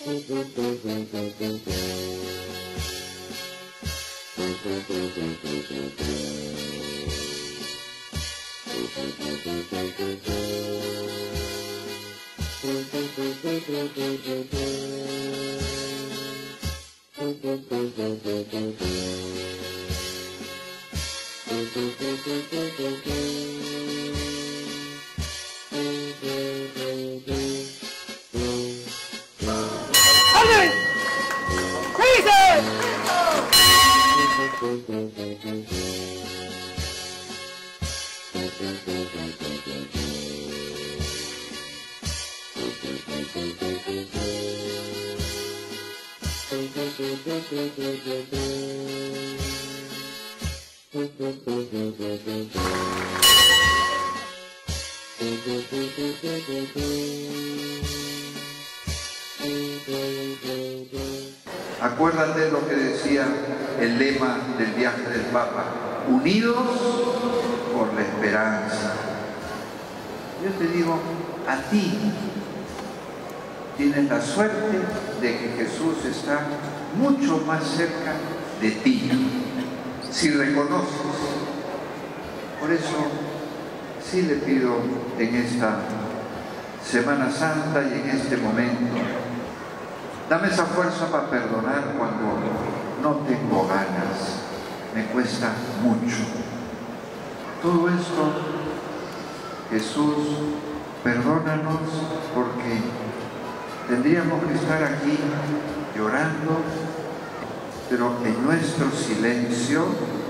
Acuérdate lo que decía el lema del viaje del Papa: unidos por la esperanza. Yo te digo, a ti tienes la suerte de que Jesús está mucho más cerca de ti, si reconoces. Por eso sí le pido en esta Semana Santa y en este momento, dame esa fuerza para perdonar cuando no tengo ganas, me cuesta mucho. Todo esto, Jesús, perdónanos, porque tendríamos que estar aquí llorando, pero en nuestro silencio,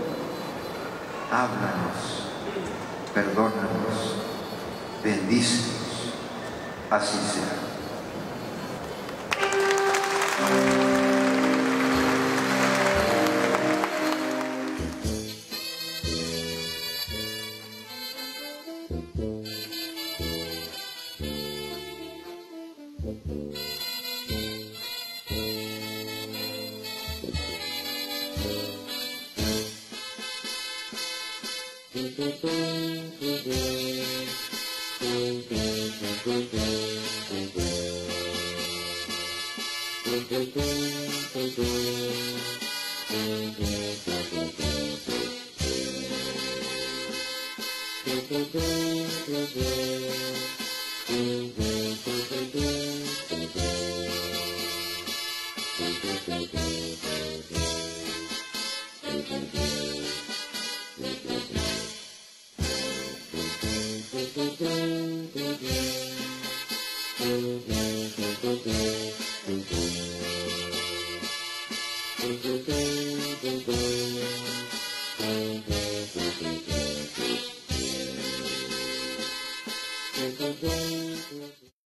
háblanos, perdónanos, bendícenos, así sea.